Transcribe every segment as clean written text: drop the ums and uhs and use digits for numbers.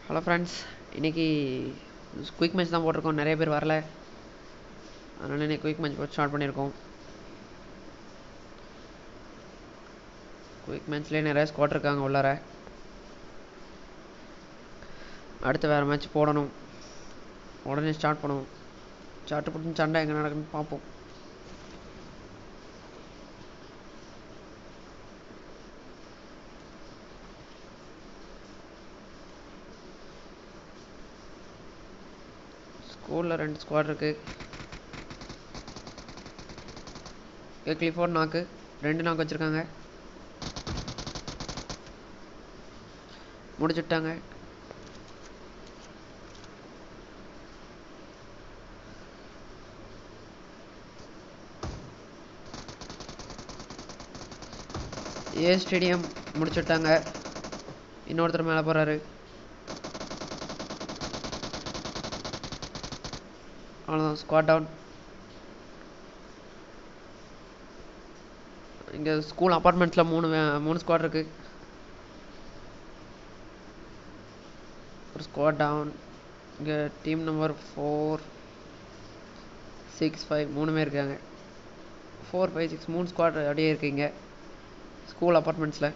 Hello friends, இன்றைக்கி quick match தான் போட்டிருக்கோம். நிறைய பேர் வரல, அதனால் இன்றைக்கி குயிக் மேட்ச் போட்டு ஸ்டார்ட் பண்ணியிருக்கோம். குயிக் மேட்ச்லேயே நிறைய ஸ்குவாட் இருக்காங்க உள்ளார. அடுத்து வேறு மேட்ச் போடணும், உடனே ஸ்டார்ட் பண்ணுவோம். சாட்டு போட்டு சண்டை எங்கே நடக்குன்னு பார்ப்போம். ஸ்கூலில் 2 ஸ்குவாட் இருக்குது. கிளிஃபோர்ட் நாக்கு 2 நாக்கு வச்சுருக்காங்க, முடிச்சுட்டாங்க. ஏ ஸ்டேடியம் முடிச்சுட்டாங்க. இன்னொருத்தர் மேலே போகிறாரு. அவ்வளோதான், ஸ்குவாட் டவுன். இங்கே ஸ்கூல் அப்பார்ட்மெண்ட்ஸில் 3 ஸ்குவாட் இருக்குது. ஒரு ஸ்குவாட் டவுன். இங்கே டீம் நம்பர் 4, 6, 5 3 இருக்காங்க. 4, 5, 6 3 ஸ்குவாட் அப்படியே இருக்குங்க ஸ்கூல் அப்பார்ட்மெண்ட்ஸில்.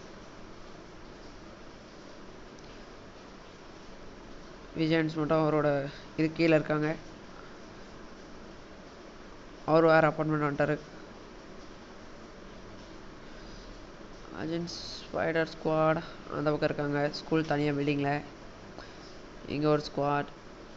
விஜயன்ஸ் மட்டும் அவரோட இது கீழே இருக்காங்க. அவர் வேறு அப்பார்ட்மெண்ட் வந்துட்டார். அஜென்ட் ஸ்பைடர் ஸ்குவாட் அந்த பக்கம் இருக்காங்க, ஸ்கூல் தனியாக பில்டிங்கில். இங்கே ஒரு ஸ்குவாட்.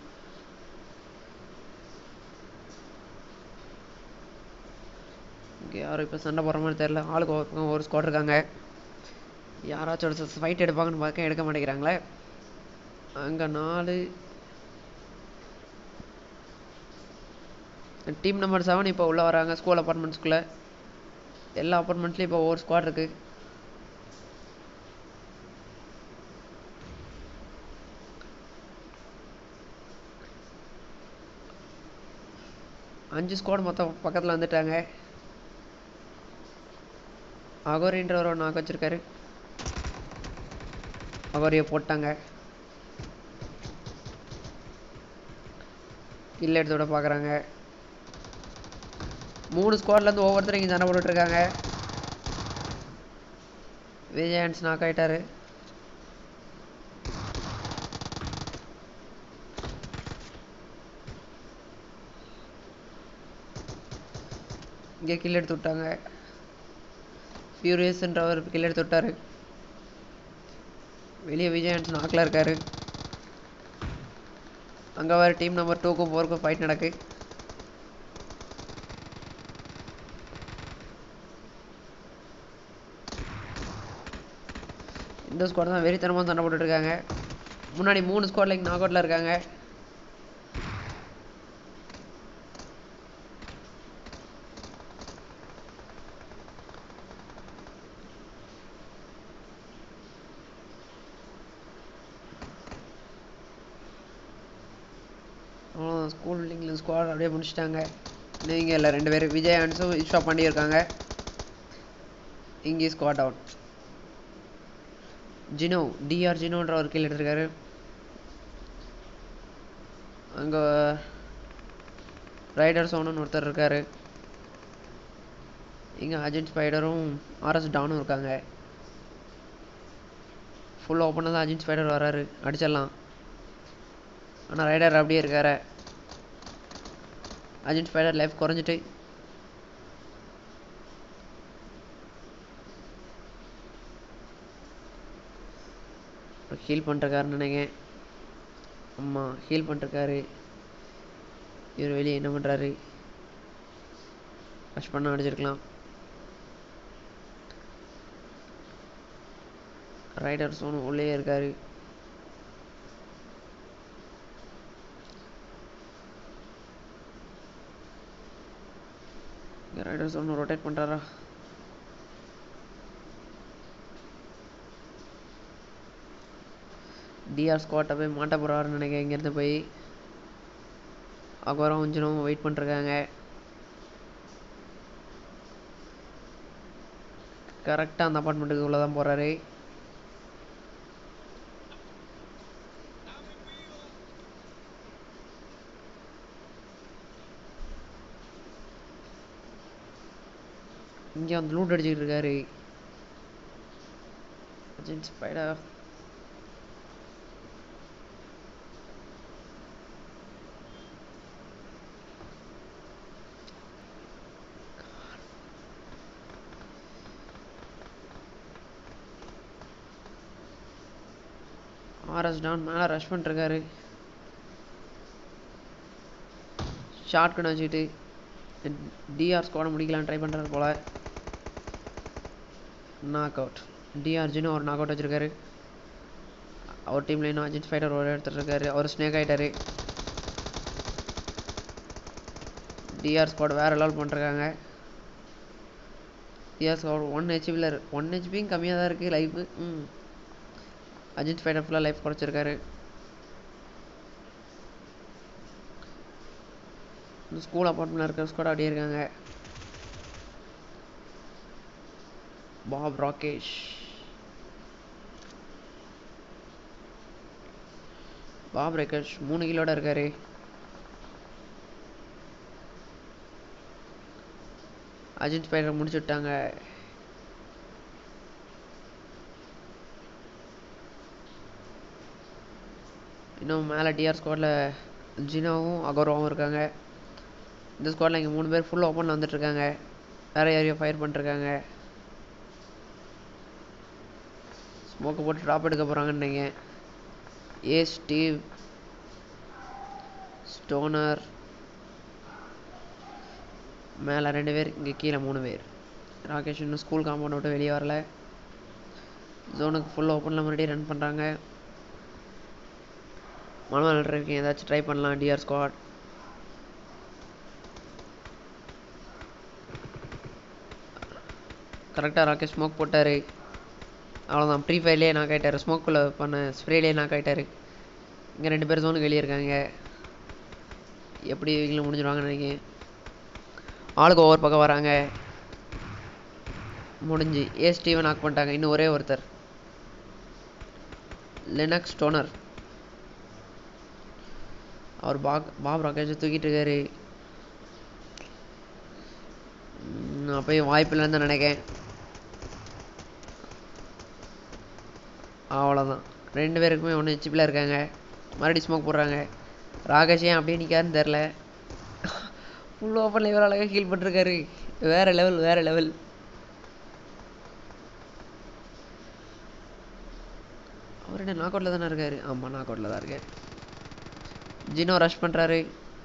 இங்கே யாரும் இப்போ சண்டை போடுற மாதிரி தெரில. ஆளுக்கு ஒரு பக்கம் ஒரு ஸ்குவாட் இருக்காங்க. யாராச்சும் ஃபைட் எடுப்பாங்கன்னு பார்க்க எடுக்க மாட்டேங்கிறாங்களே. அங்கே 4 டீம் நம்பர் 7 இப்போ உள்ளே வராங்க ஸ்கூல் அப்பார்ட்மெண்ட்ஸ்குள்ளே. எல்லா அப்பார்ட்மெண்ட்ஸ்லேயும் இப்போ ஒவ்வொரு ஸ்குவாட் இருக்குது. அஞ்சு ஸ்குவாட் மொத்தம் பக்கத்தில் வந்துட்டாங்க. அகோரின்றவர் ஒரு நாக்கு வச்சுருக்காரு. அகோரியை போட்டாங்க. கில் எடுத்து விட பார்க்குறாங்க. 3 ஸ்குவாட்லேருந்து ஒவ்வொருத்தரும் இங்கே சண்டை போட்டுட்ருக்காங்க. விஜயன்ஸ் நாக் ஆகிட்டாரு. இங்கே கில் எடுத்து விட்டாங்க. ஃபியூரியஸ்ன்றவர் கில் எடுத்து விட்டார். வெளியே விஜயன்ஸ் நாக்கில் இருக்கார். அங்கே வேறு டீம் நம்பர் 2க்கும் 4க்கும் ஃபைட் நடக்கு. இந்த ஸ்குவாட் தான் வெறித்தனமாக சண்டை போட்டுட்ருக்காங்க. முன்னாடி 3 ஸ்குவாட்ல இங்கே நாக் அவுட்டில் இருக்காங்க. அவ்வளோதான், ஸ்கூல் பில்டிங்கில் ஸ்குவாட் அப்படியே முடிச்சிட்டாங்க. நீங்கள் இல்லை 2 பேர் விஜயன்ஸும் இஷ்டா பண்ணியிருக்காங்க. இங்கே ஸ்குவாட் டவுன். ஜினோ ஜினோன்ற ஒரு கீழ் எடுத்திருக்காரு. அங்கே ரைடர் சோனுன்னு ஒருத்தர் இருக்கார். இங்கே அஜென்ட் ஸ்பைடரும் ஆர்எஸ் டவுனும் இருக்காங்க. ஃபுல் ஓப்பனாக தான் அஜென்ட் ஸ்பைடர் வராரு, அடிச்சிடலாம். ஆனால் ரைடர் அப்படியே இருக்கார். அஜென்ட் ஸ்பைடர் லைஃப் குறைஞ்சிட்டு ஹீல் பண்ணிருக்காருன்னு நினைக்கிறேன். ஆமாம், ஹீல் பண்ணிருக்காரு. இவர் வெளியே என்ன பண்ணுறாரு? ரஷ் பண்ண அடிச்சிருக்கலாம். ரைடர் சோனு உள்ளே இருக்காரு. ரைடர் சோனு ரொட்டேட் பண்ணுறாரா? டிஆர் ஸ்குவாட்டை போய் மாட்ட போகிறாருன்னு நினைக்கிறேன். இங்கேருந்து போய் அகோரம் கொஞ்சம் வெயிட் பண்ணிருக்காங்க. கரெக்டாக அந்த அப்பார்ட்மெண்ட்டுக்கு உள்ளே தான் போகிறாரு. இங்கே வந்து லூட் அடிச்சுக்கிட்டு இருக்காரு அஜென்ட் ஸ்பைடர். ஆர்எஸ் டவுன் மேலே ரஷ் பண்ணிருக்காரு. ஷார்ட் கன் வச்சுக்கிட்டு டிஆர் ஸ்குவாட முடிக்கலான்னு ட்ரை பண்ணுறாரு போல. Knock out. டிஆர்ஜின்னு ஒரு நாக் அவுட் வச்சுருக்காரு. அவர் டீமில் இன்னும் அஜென்ட் ஃபைட்டர் ஒரு எடுத்துகிட்ருக்காரு. அவர் ஸ்னேக் ஆகிட்டாரு. டிஆர் ஸ்குவாட் வேறு லெவல் பண்ணிருக்காங்க. டிஆர் ஸ்குவாட் 1 ஹெச்பியில் 1 ஹெச்பியும் கம்மியாக தான் இருக்குது லைஃப். அஜித் ஃபைட்டர் ஃபுல்லாக லைஃப் குறைச்சிருக்காரு. ஸ்கூல் அப்பார்ட்மெண்ட்டில் இருக்கிற ஸ்குவாட் அப்படியே இருக்காங்க. பாப் ராகேஷ். பாப் ராகேஷ் 3 கிலோட இருக்காரு. அஜித் ஃபைட்டர் முடிச்சு விட்டாங்க. இன்னும் மேலே டிஆர் ஸ்குவாடில் ஜினாவும் அகோராவும் இருக்காங்க. இந்த ஸ்குவாடில் இங்கே 3 பேர் ஃபுல் ஓப்பனில் வந்துட்டுருக்காங்க. வேறு யாரையும் ஃபயர் பண்ணிருக்காங்க. ஸ்மோக்கை போட்டு ட்ராப் எடுக்க போகிறாங்கன்னு நினைக்கிறேன். ஸ்டீவ், ஸ்டோனர் மேலே 2 பேர், இங்கே கீழே 3 பேர். ராகேஷ் இன்னும் ஸ்கூல் காம்பவுண்ட் விட்டு வெளியே வரல. ஜோனுக்கு ஃபுல் ஓப்பனில் மறுபடியும் ரன் பண்ணுறாங்க. மனமாக இருக்கீங்க, ஏதாச்சும் ட்ரை பண்ணலாம் டிஆர் ஸ்குவாட். கரெக்டாக ராகேஷ் ஸ்மோக் போட்டார். அவ்வளோதான், ப்ரீ ஃபயர்லேயே நாக் ஆகிட்டார். ஸ்மோக்குள்ளே பண்ண ஸ்ப்ரேலேயே நாக் ஆகிட்டார். இங்கே 2 பேர் ஜோனுக்கு வெளியே இருக்காங்க. எப்படி இவங்களும் முடிஞ்சிடுவாங்கன்னு நினைக்கிறேன். ஆளுக்கு ஒவ்வொரு பக்கம் வராங்க. முடிஞ்சு ஸ்டீவன் நாக் பண்ணிட்டாங்க. இன்னும் ஒரே ஒருத்தர் லினக்ஸ் ஸ்டோனர். அவர் பாப் ராகேஷை தூக்கிட்டு இருக்காரு. அப்பயும் வாய்ப்பு இல்லைன்னு தான் நினைக்கிறேன். அவ்வளோதான், 2 பேருக்குமே 1 ஹெச்பியில் இருக்காங்க. மறுபடியும் ஸ்மோக் போடுறாங்க. ராகேஷ் ஏன் அப்படியே நிற்காருன்னு தெரில. ஃபுல் ஓப்பனில் இவர் அழகாக ஹீல் பண்ணிருக்காரு. வேறு லெவல், வேறு லெவல். அவர் என்ன நாக் அவுட்டில் தானே இருக்காரு? ஆமாம், நாக் அவுட்டில் தான் இருக்கார். ஜினோ ரஷ் பண்ணுறாரு.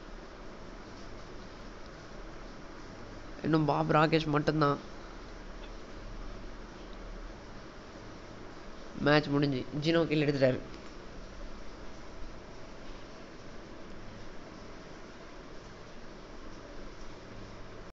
இன்னும் பாப் ராகேஷ் மட்டும்தான். மேட்ச் முடிஞ்சு ஜினோ கீழே எடுத்துட்டாரு.